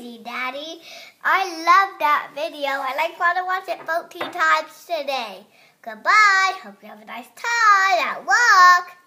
crazy, Daddy. I love that video. I want to watch it 14 times today. Goodbye. Hope you have a nice time at work.